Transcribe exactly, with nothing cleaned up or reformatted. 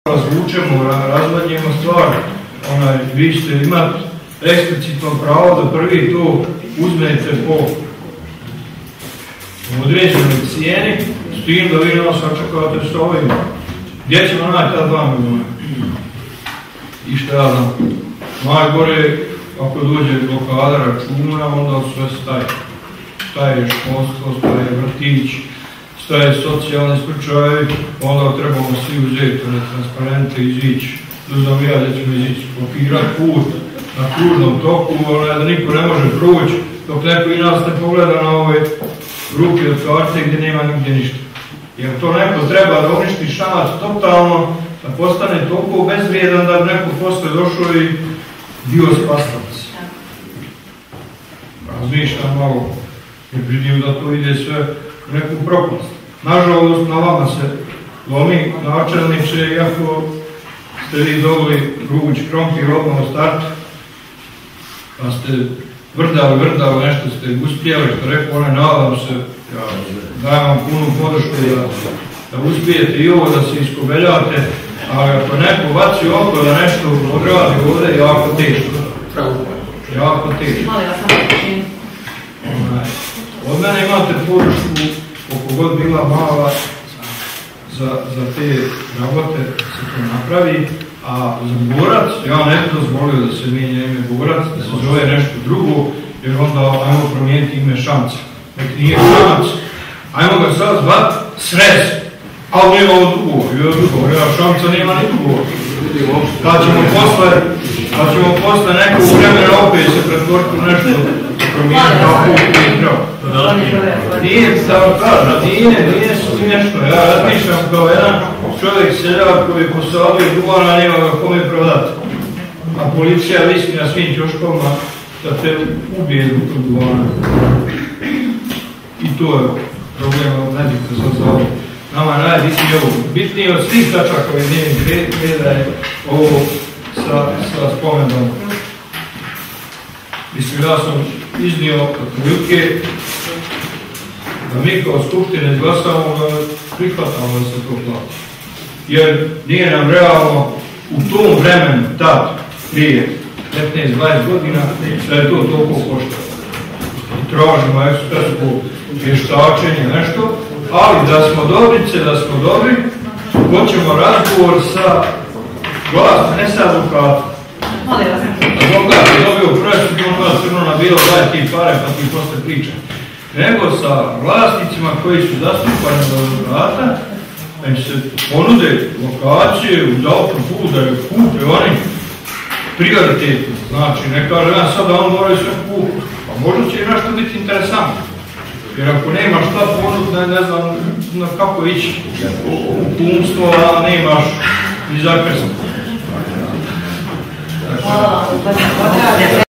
razvučemo, razvodnjemo stvar, onaj, vi ćete imati eksplicitno pravo da prvi to uzmete po određenoj cijeni, s tim da vi nas očekavate s ovim. Gdje ćemo naći ta dva milijuna? I šta ja znam? Najgore, ako dođe blokada računa, onda sve staje. Staje školstvo, staje vrtić, staje socijalni slučajevi, onda trebamo svi uzeti one transparente, izići, da znam ja da ćemo izići, blokirati put na kružnom toku, da niko ne može proći, dok neko i nas ne pogleda na ove ruke od karte gdje nema nigdje ništa. Jer to neko treba da uništi šanac totalno, da postane toliko bezvrijedan da bi neko posle došao i bio spastavac. Razmišljam malo, ne pridim da to ide sve u neku propast. Nažalost, na vama se lomi načelniče, iako ste vi dobili ruč krompir odmah u startu, pa ste vrdali, vrdali, nešto ste uspjeli, što rekao, ne nadam se, ja dajem vam punu podršku da, da uspijete i ovo, da se iskobeljate, ali ako neko baci oko da nešto odradi ovdje, je jako teško. Jako teško. Od mene imate podršku, koliko god bila mala, za, za te rabote se to napravi, a za borac, ja ne bih dozvolio da se mijenja ime borac, da se zove nešto drugo, jer onda ajmo promijeniti ime Šanca. Nek nije Šanc, ajmo ga sad zvat Srez, ali nema ovo drugo, ja Šanca nema ni drugo. Kad ćemo posle, kad ćemo posle nekog vremena opet se pretvoriti u nešto promijeniti kako je pravo. Nije, da vam kažem, nije, nije smiješno. Ja razmišljam kao jedan čovjek seljak koji posadio duvana, nema ga kome prodati. A policija visni na svim ćoškovima da te ubije zbog duvana. I to je problem, ne bih za ovo. Nama najbitnije ovo. Bitnije od svih tačaka koji nije gleda je ovo sa, sa spomenom. Mislim, ja sam iznio prilike da mi kao skupštine izglasamo da prihvatamo da se to plati. Jer nije nam realno u tom vremenu, tad, prije petnaest dvadeset godina, da je to toliko koštalo. I tražimo ekspertsko vještačenje, nešto, ali da smo dobrice, da smo dobri, hoćemo razgovor sa vlastom, ne sa advokatom. Advokat je dobio presudu, on vas crno na bilo, daj ti pare pa ti posle priča. Nego sa vlasnicima koji su zastupani od advokata, da im se ponude lokacije uz autoput, da ju kupe oni prioritetno. Znači, ne kaže ja sad da on moraju sve kupiti, pa možda će i nešto biti interesantno. Jer ako nemaš šta ponud, ne, ne znam na kako ići u kumstvo, a nemaš ni zakresno. Hvala.